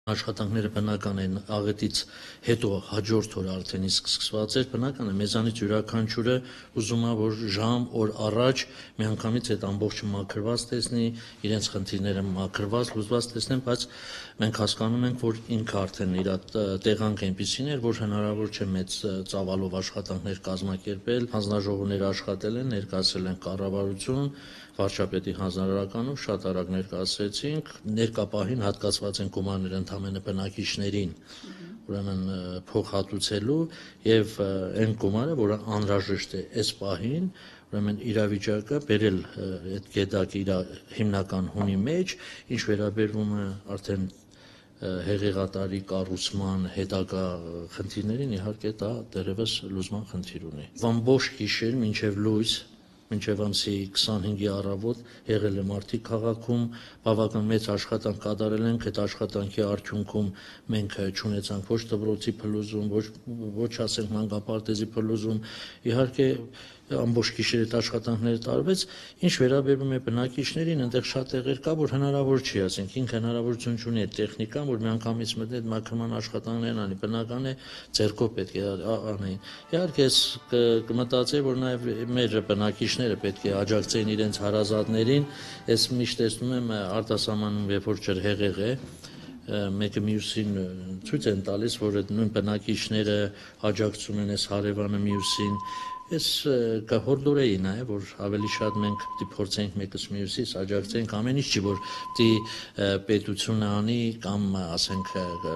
Աշխատանքները բնական են աղետից հետո հաջորդ օր արդեն իսկ սկսված էր, բնական է մեզանից յուրաքանչյուրը ուզում է որ ժամ օր առաջ միանգամից այդ ամբողջը մաքրված տեսնի, իրենց խնդիրները մաքրված, լուծված տեսնեն, բայց մենք հասկանում ենք, որ ինքը արդեն իր տեղանք այնպիսին էր, որ հնարավոր չէ մեծ ծավալով աշխատանքներ կազմակերպել, հանձնաժողովներ աշխատել են, ներկայացրել են կառավարություն, վարչապետի հանձնարարականում շատ արագ ներկայացրեցինք, ներկա պահին հատկացված են գումարներ ընդամենը բնակիչներին, ուրեմն փոխհատուցելու եւ այն գումարը, որը անհրաժեշտ է այս պահին, ուրեմն իրավիճակը բերել այդ գետակը իր հիմնական հունի մեջ, ինչ վերաբերվում է արդեն հեղեղատարի կառուցման հետագա խնդիրներին, իհարկե դա դեռևս լուծման խնդիր ունի։ Ամբողջ գիշեր մինչև լույս մինչև ամսի 25-ի առավոտ եղել է մարդիկ քաղաքում, բավական մեծ աշխատանք կատարել ենք, այդ աշխատանքի արդյունքում մենք չունեցանք ոչ դպրոցի փլուզում, ոչ ասենք մանկապարտեզի փլուզում, իհարկե ամբողջ գիշեր այդ աշխատանքները տարվեց, ինչ վերաբերում է բնակիչներին, այնտեղ շատ տեղեր կա, որ հնարավոր չի, ասենք ինքը հնարավորություն չունի այդ տեխնիկան, որ միանգամից մտնի այդ մաքրման աշխատանքներն անի, բնական է ձեռքով պետք է անեին։ Իհարկե ես կմտածեի, որ նաև մեր բնակիչները պետք է աջակցեին իրենց հարազատներին, ես միշտ տեսնում եմ արտասահմանում, երբ որ ջրհեղեղ է, մեկը մյուսին ցույց են տալիս, որ այդ նույն բնակիչները աջակցում են այս հարևանը մյուսին։ Ես կհորդորեի նաև, որ ավելի շատ մենք պիտի փորձենք մեկս մյուսից աջակցենք, ամեն ինչ չի, որ պիտի պետությունը անի կամ ասենք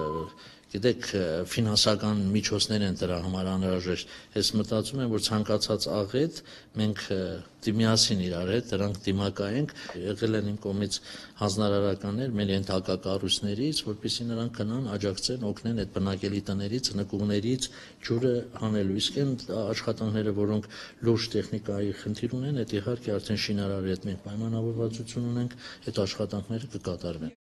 գիտեք ֆինանսական միջոցներ են դրա համար անհրաժեշտ։ Ես մտածում եմ, որ ցանկացած աղետ մենք միասին իրար հետ դրանք դիմակայենք, եղել են իմ կողմից հանձնարարականներ մեր ենթակա կառույցներից, որպեսզի նրանք գնան աջակցեն, օգնեն այդ բնակելի տներից, նկուղներից ջուրը հանելու։ Իսկ այն աշխատանքները, որոնք լուրջ տեխնիկայի խնդիր ունեն, այդ իհարկե արդեն շինարարի հետ մենք պայմանավորվածություն ունենք, այդ աշխատանքները կկատարվեն։